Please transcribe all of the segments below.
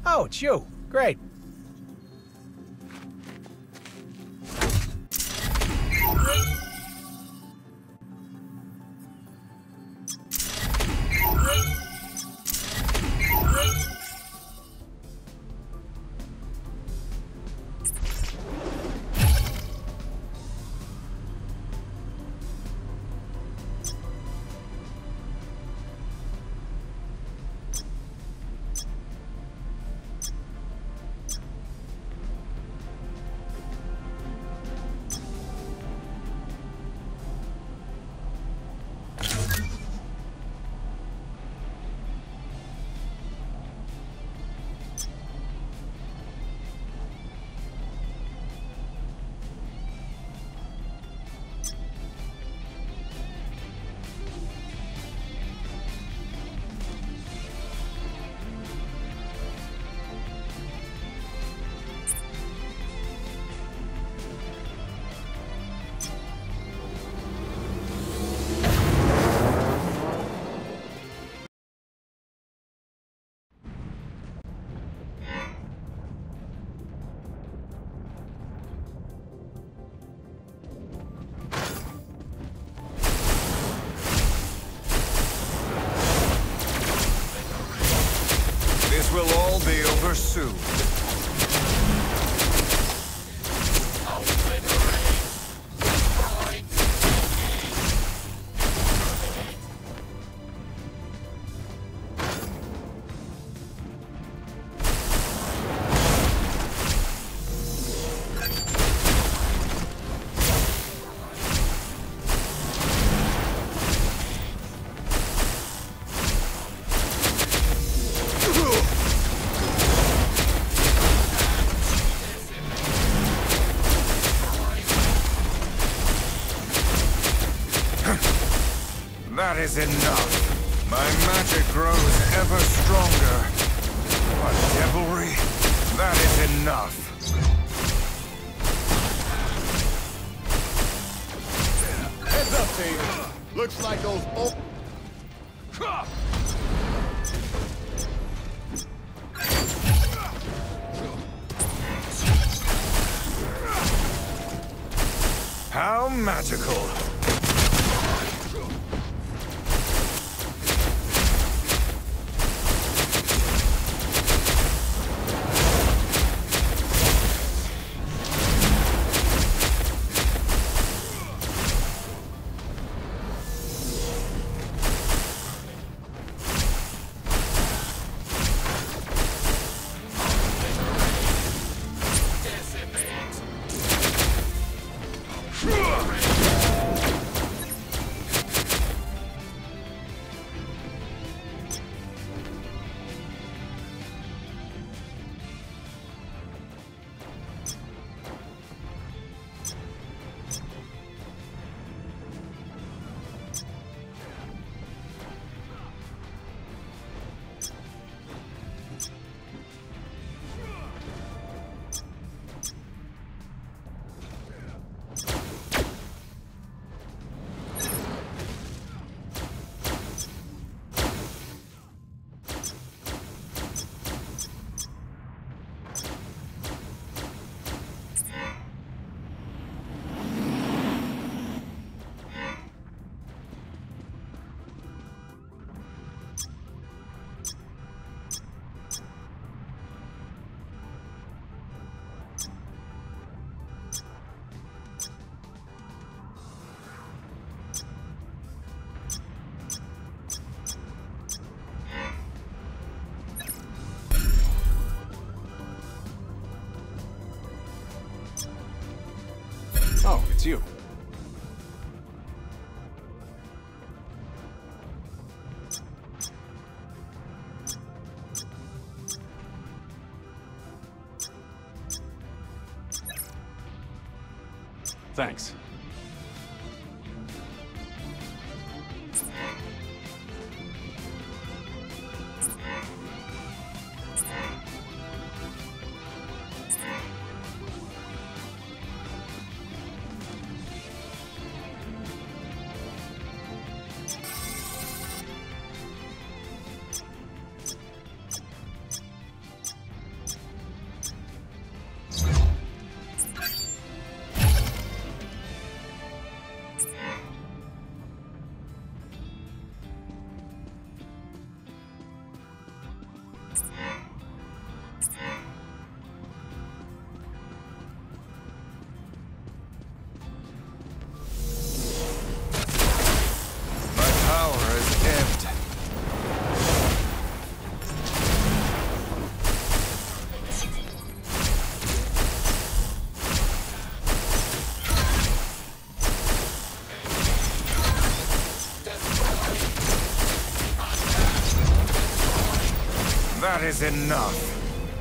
Oh, it's you. Great. Will all be over soon. That is enough. My magic grows ever stronger. What devilry? That is enough. Heads up, team. Looks like those old... How magical. Oh, it's you. Thanks. That is enough.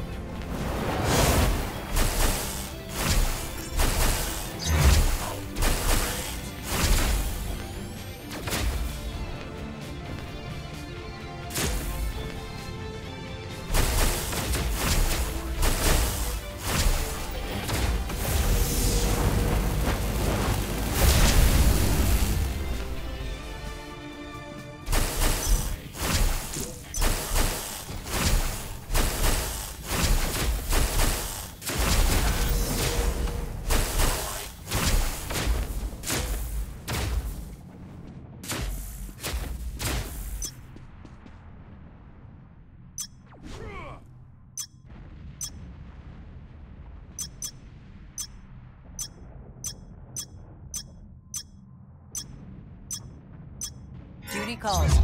Duty calls.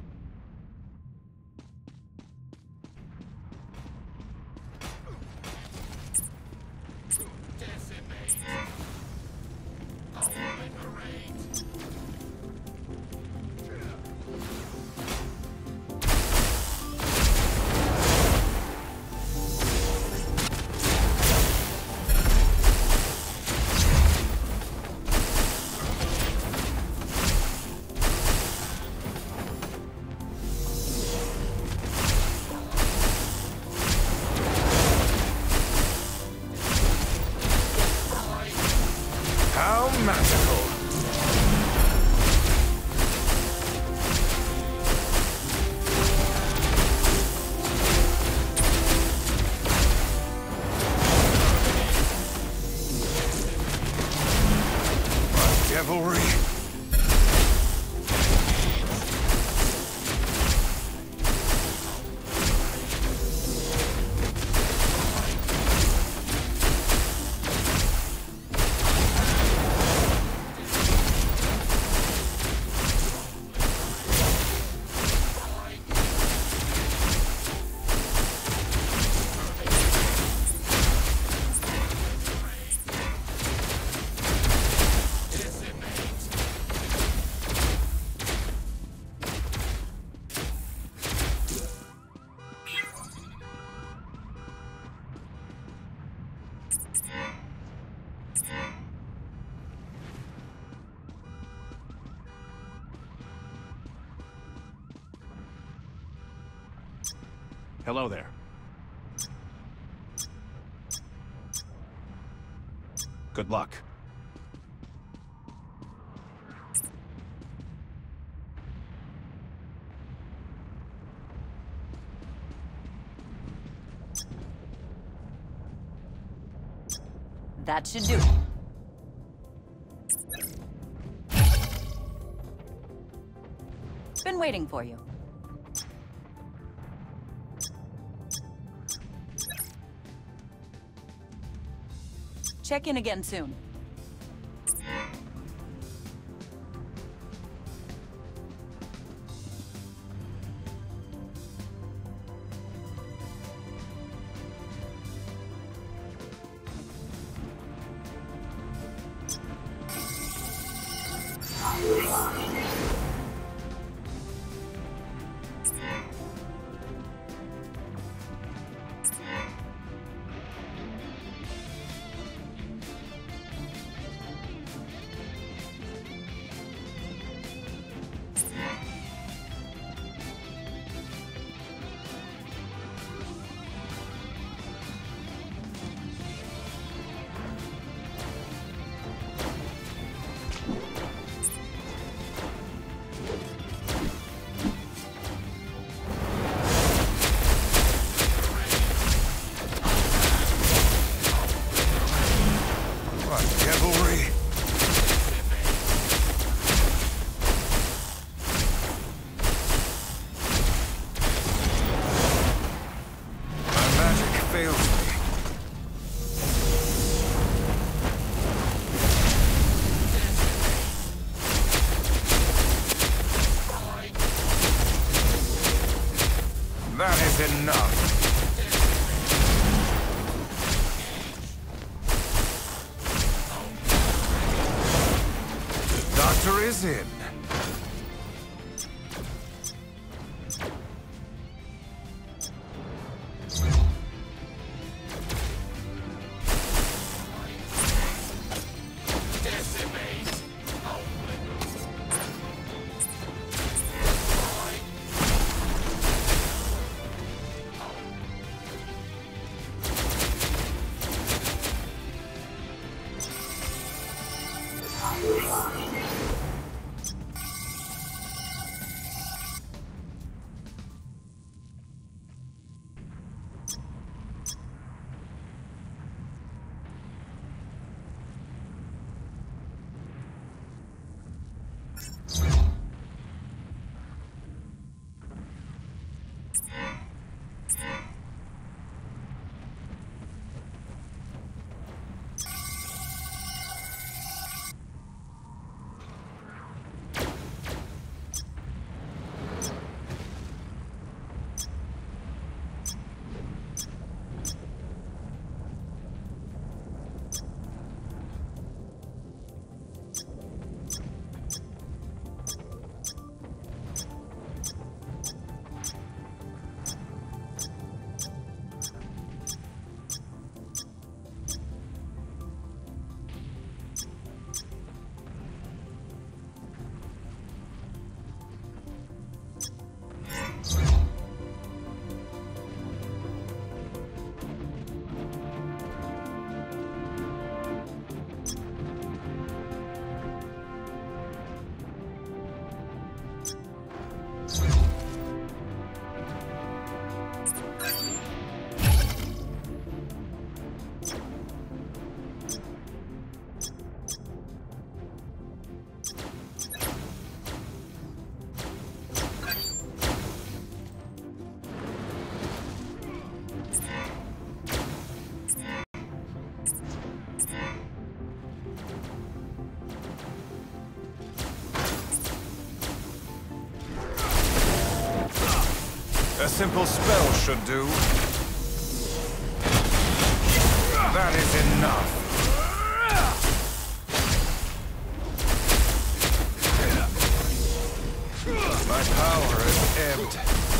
How magical! What devilry! Hello there. Good luck. That should do it. Been waiting for you. Check in again soon. That is enough. The doctor is in. A simple spell should do. That is enough. My power has ebbed.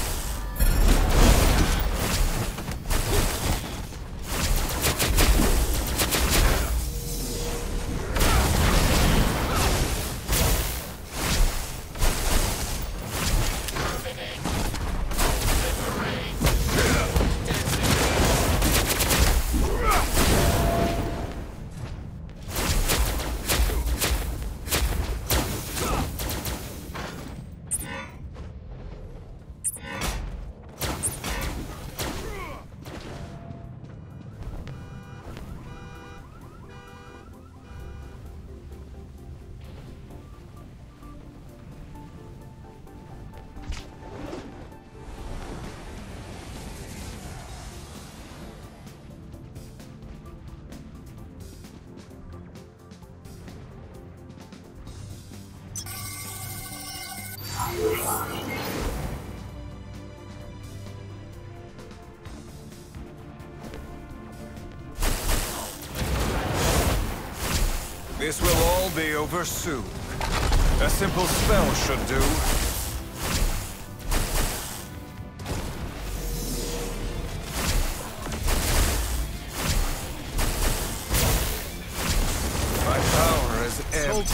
This will all be over soon. A simple spell should do. My power has ebbed.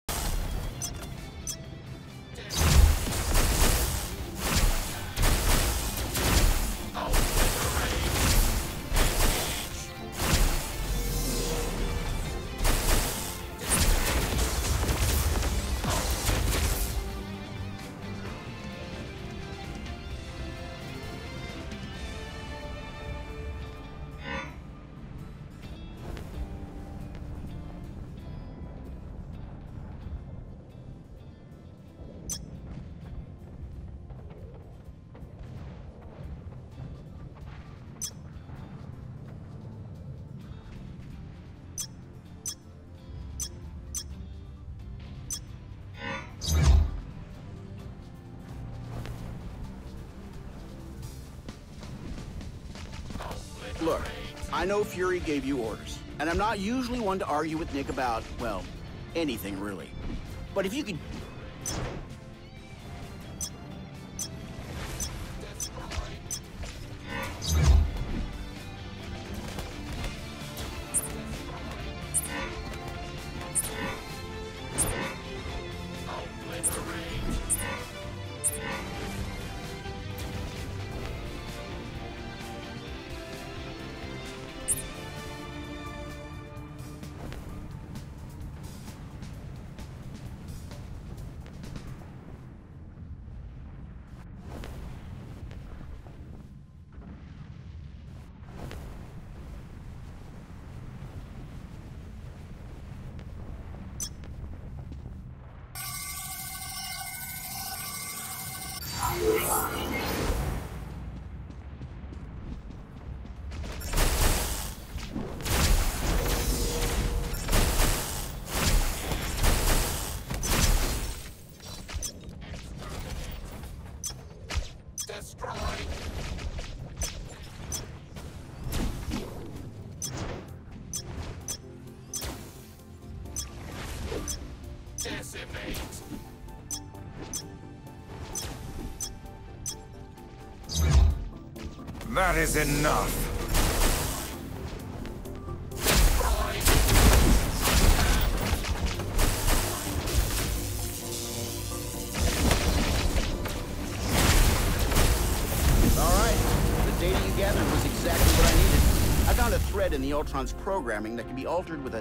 Look, I know Fury gave you orders, and I'm not usually one to argue with Nick about, well, anything really. But if you could... That is enough. All right, the data you gathered was exactly what I needed. I found a thread in the Ultron's programming that can be altered with a...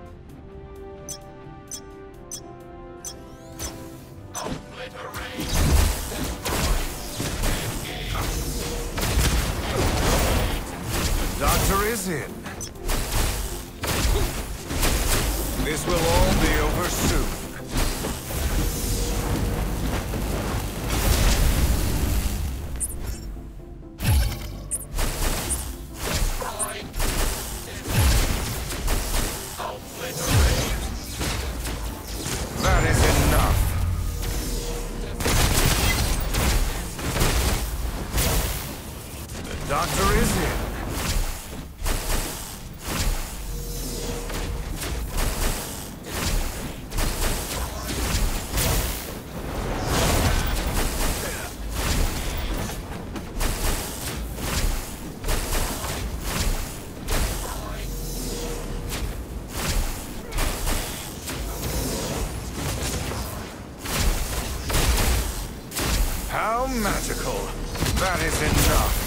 Doctor is in. This will all be over soon. That is enough. Doctor is in. How magical. That is enough.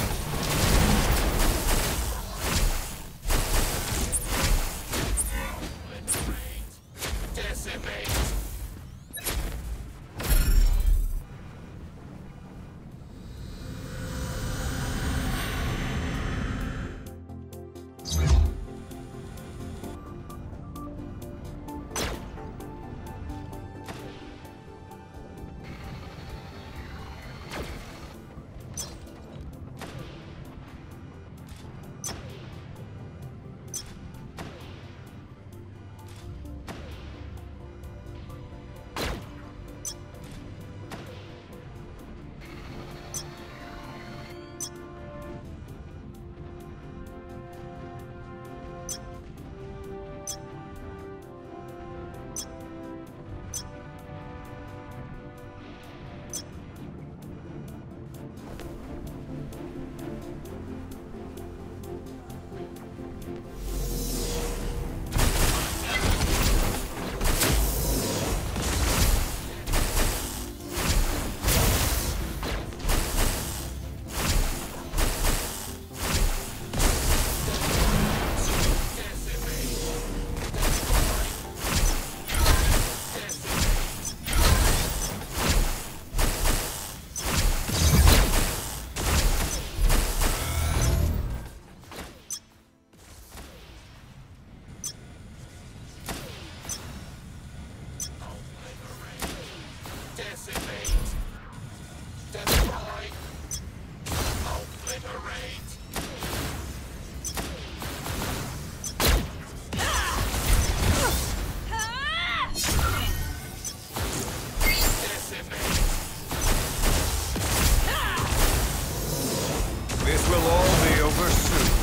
This will all be over soon.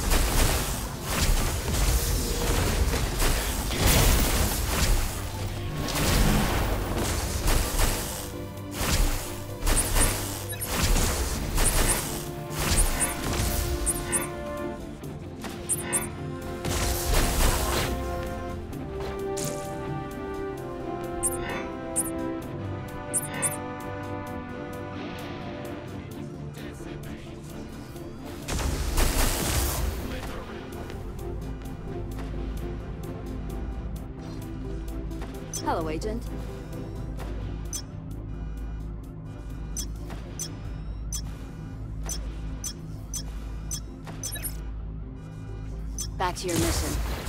Hello, Agent. Back to your mission.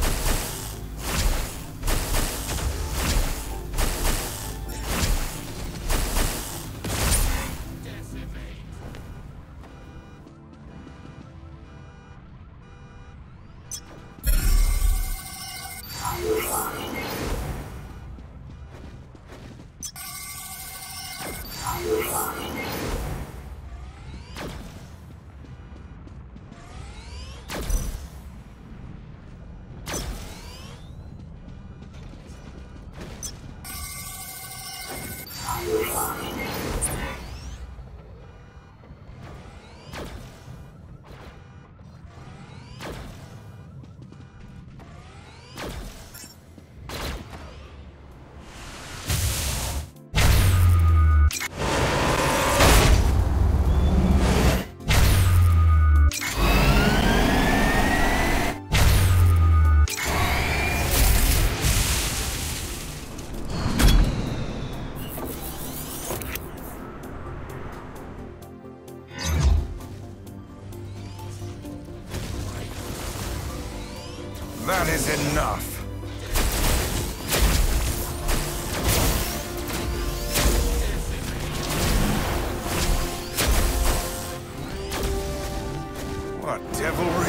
That is enough. What devilry?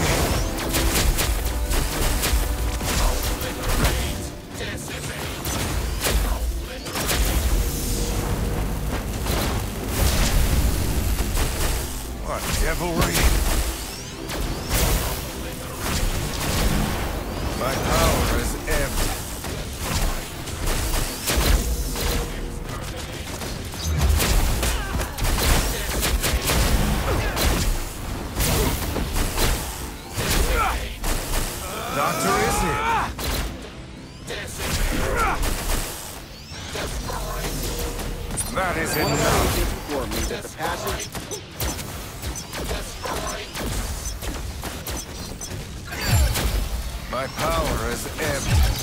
What devilry? My power has ebbed. Doctor is here. That is One of enough. our agents informed me that the passage... My power has ebbed.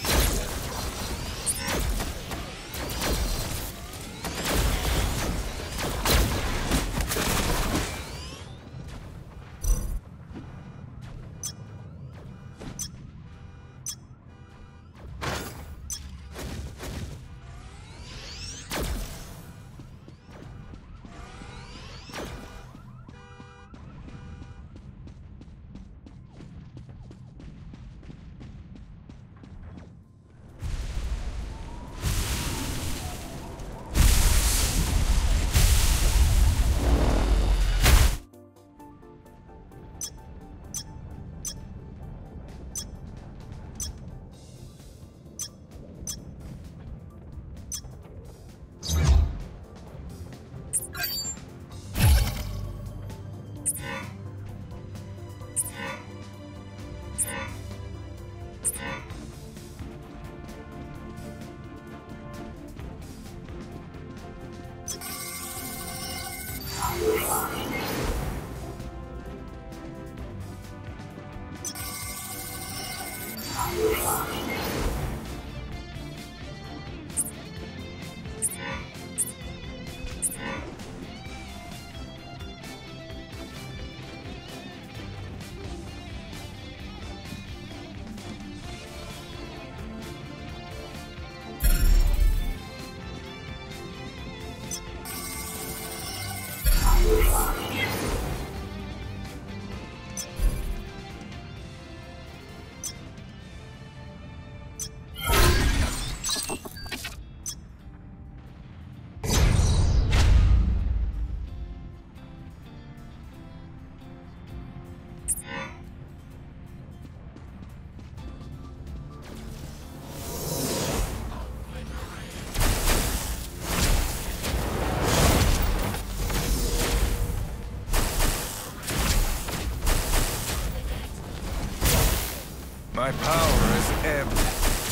My power has ebbed.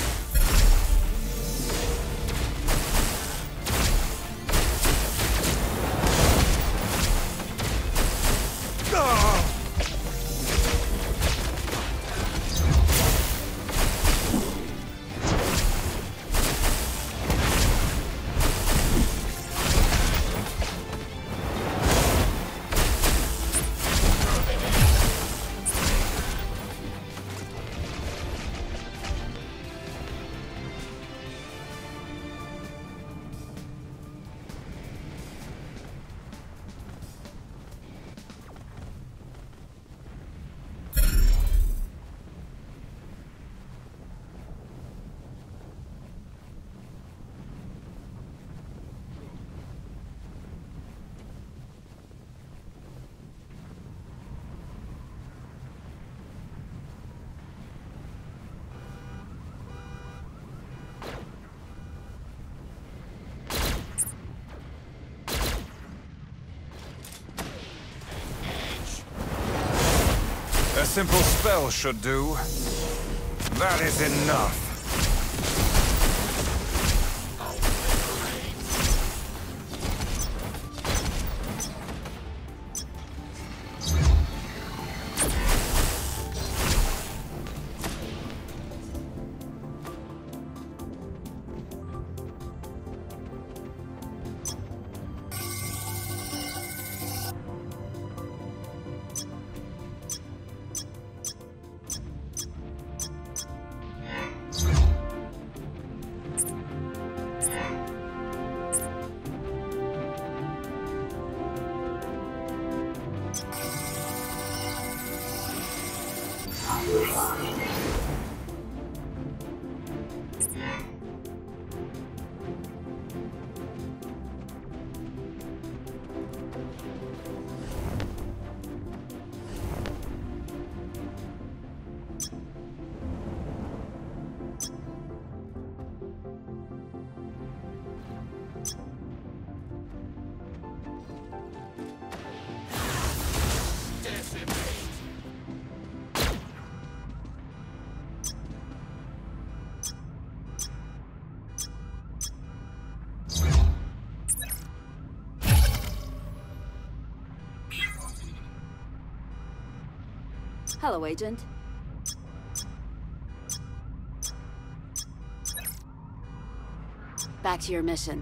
A simple spell should do. That is enough. Hello, Agent. Back to your mission.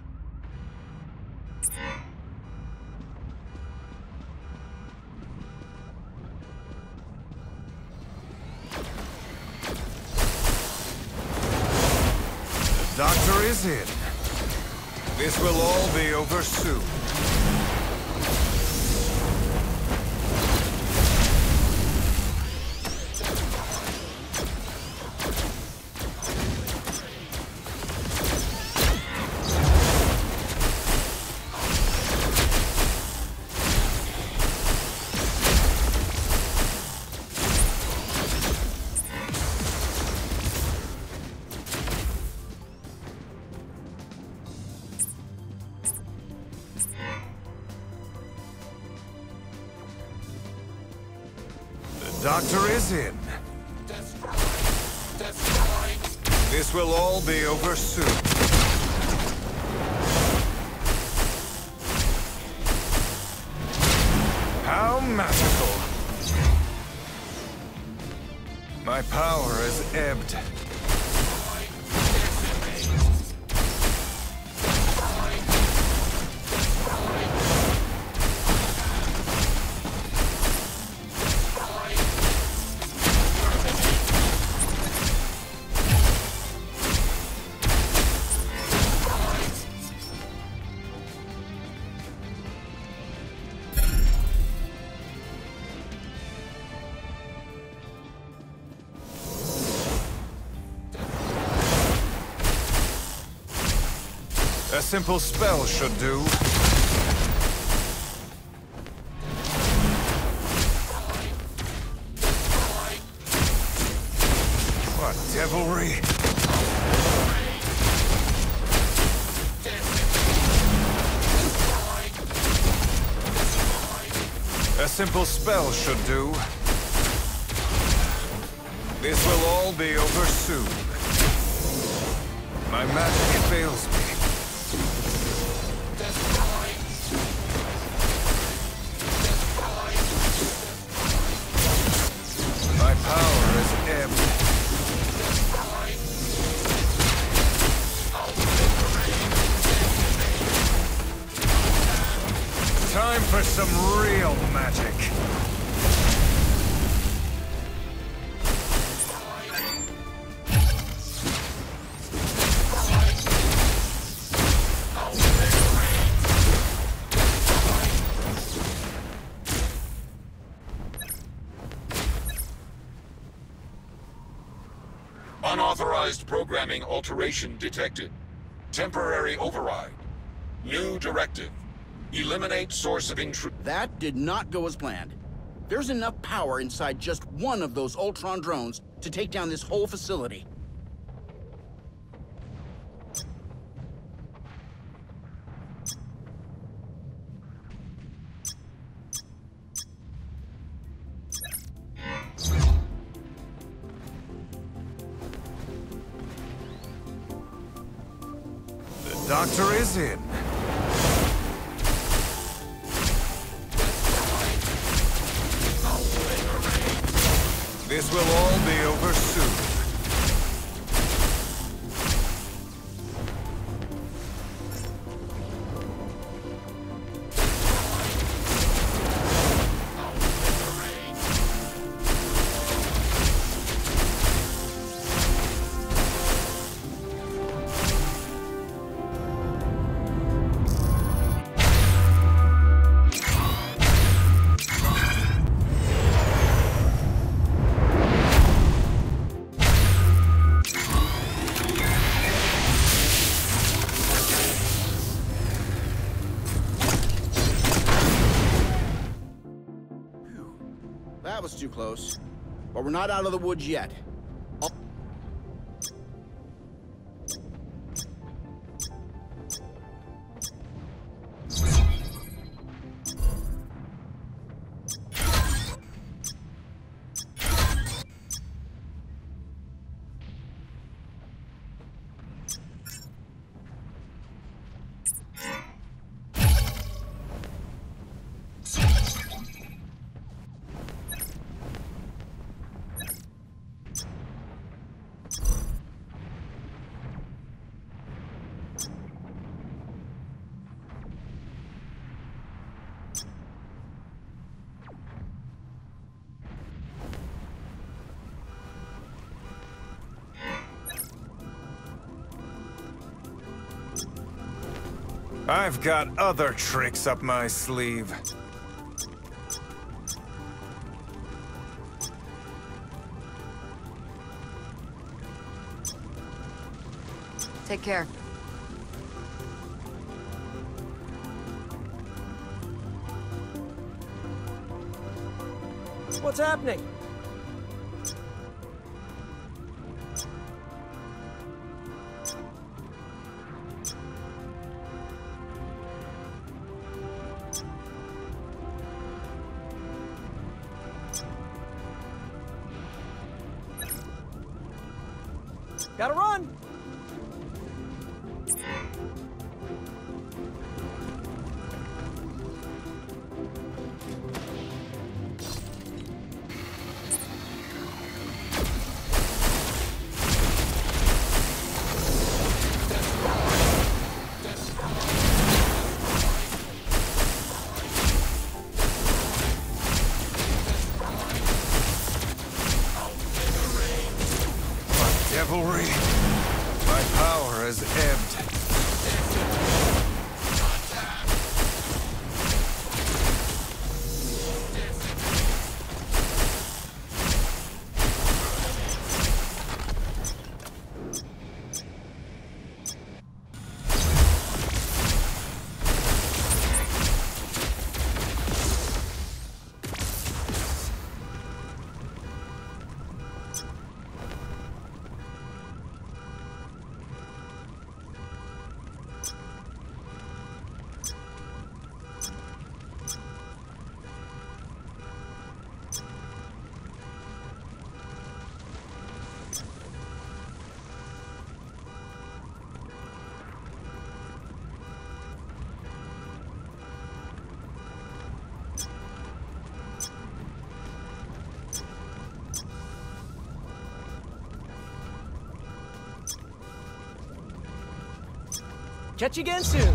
The doctor is in. This will all be over soon. The doctor is in. This will all be over soon. How magical! My power has ebbed. A simple spell should do. What devilry! A simple spell should do. This will all be over soon. My magic fails me. My power has ebbed. Time for some real magic. Unauthorized programming alteration detected. Temporary override. New directive. Eliminate source of intrusion. That did not go as planned. There's enough power inside just one of those Ultron drones to take down this whole facility. The doctor is in. This will all be over soon. That was too close. But we're not out of the woods yet. I've got other tricks up my sleeve. Take care. What's happening? Gotta run! Devilry. My power has ebbed. Catch you again soon.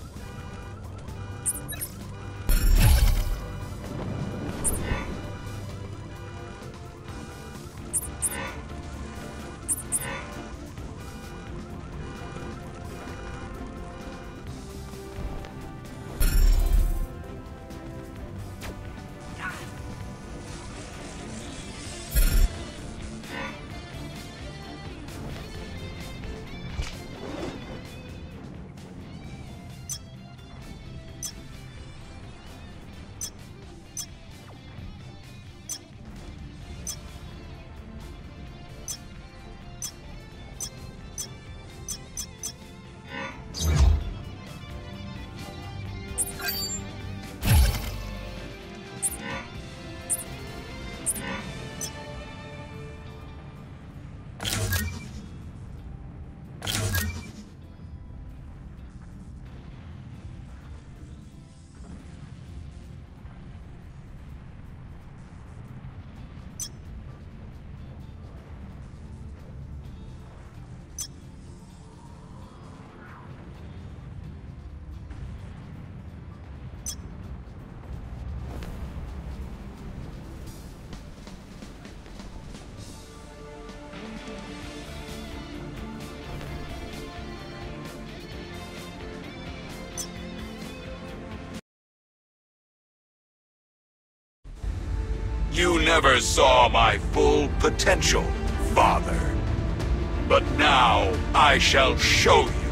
You never saw my full potential, Father. But now I shall show you.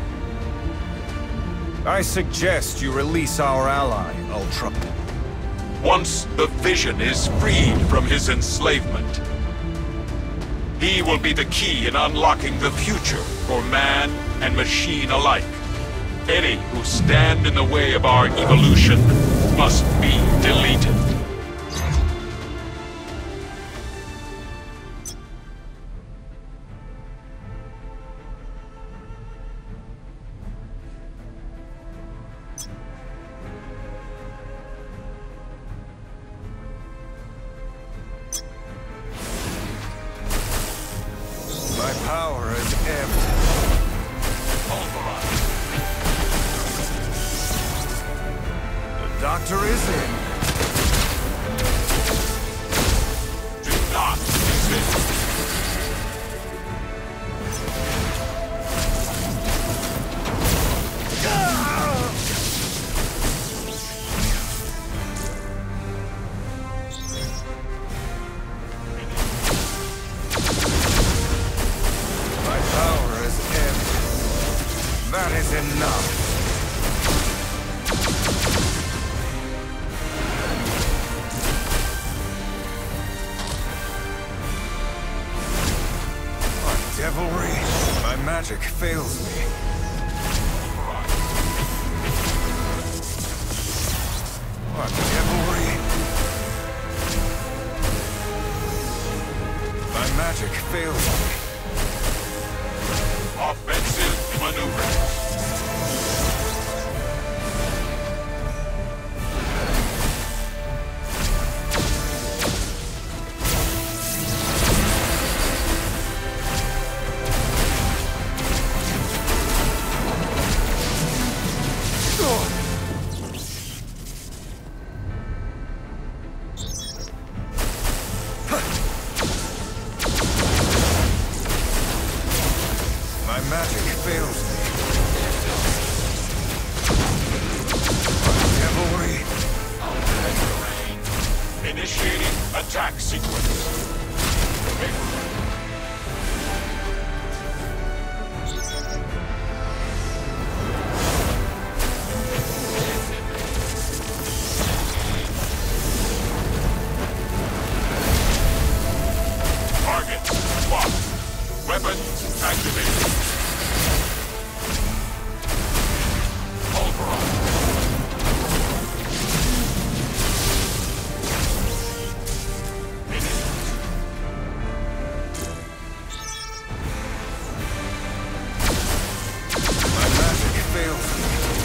I suggest you release our ally, Ultra. Once the Vision is freed from his enslavement, he will be the key in unlocking the future for man and machine alike. Any who stand in the way of our evolution must be deleted. My power has ebbed. The doctor is in. Do not resist. enough. What devilry? My magic fails me. What devilry? My magic fails me. Offensive maneuvers. My magic fails me. Devilry. Initiating attack sequence. Target locked. Weapons activated. Pulverized. My magic fails me.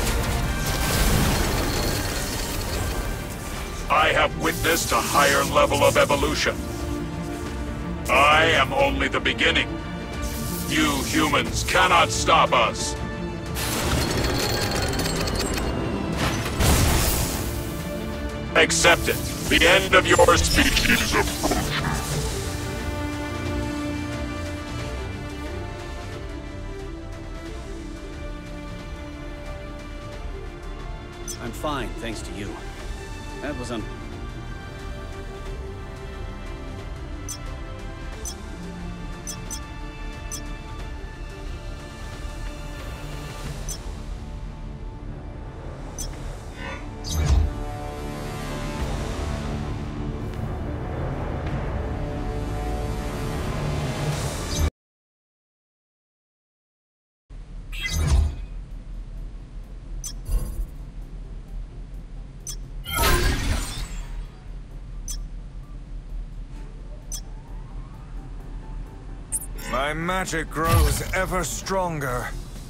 I have witnessed a higher level of evolution. I am only the beginning. You humans cannot stop us. Accept it. The end of your species approaches. I'm fine, thanks to you. That was My magic grows ever stronger.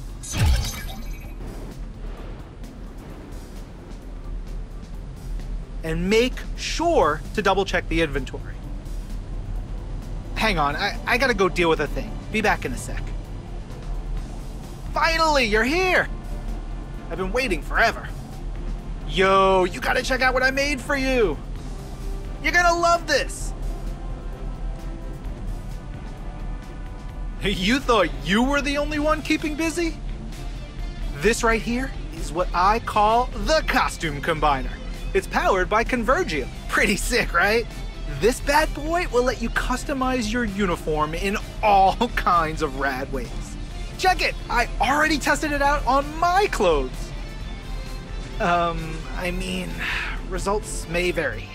And make sure to double-check the inventory. Hang on, I gotta go deal with a thing. Be back in a sec. Finally, you're here! I've been waiting forever. Yo, you gotta check out what I made for you! You're gonna love this! You thought you were the only one keeping busy? This right here is what I call the Costume Combiner. It's powered by Convergium. Pretty sick, right? This bad boy will let you customize your uniform in all kinds of rad ways. Check it! I already tested it out on my clothes. I mean, results may vary.